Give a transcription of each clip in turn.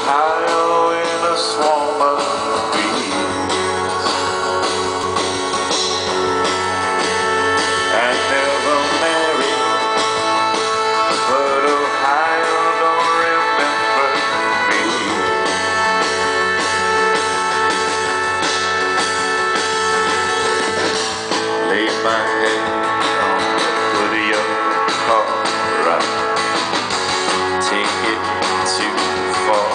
Ohio in a swarm of bees. I never married, but Ohio don't remember me. Lay my head on the hood of your car, right? Take it too far.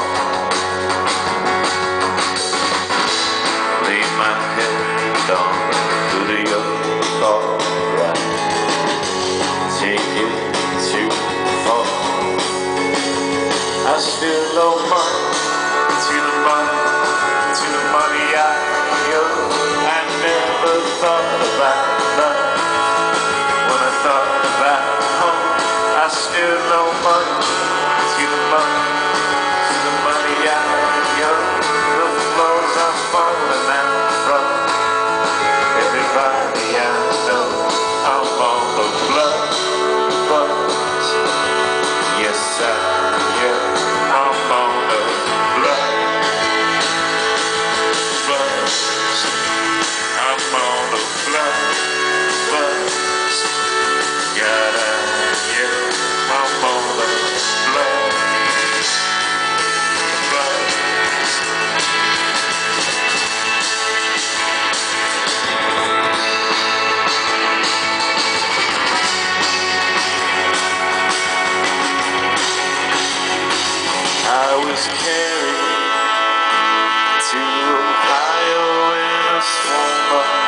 Lay my head on the hood of your car, right? Take it too far. I still owe money to the money I owe. I never thought about love when I thought about home. I still owe money to the money I owe. The floors are falling out from everybody I know. I'm on the blood bus. Yes, I am. I'm on the blood bus. I'm on the blood bus. Yeah, I'm on the blood bus. I was carried to Ohio in a swarm of